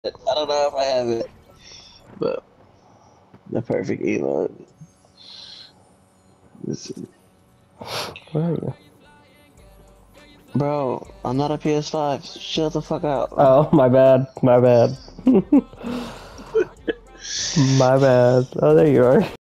I don't know if I have it, but the perfect emote. Let's see. Where are you? Bro, I'm not a PS5. Shut the fuck out. Oh, my bad. My bad. My bad. Oh, there you are.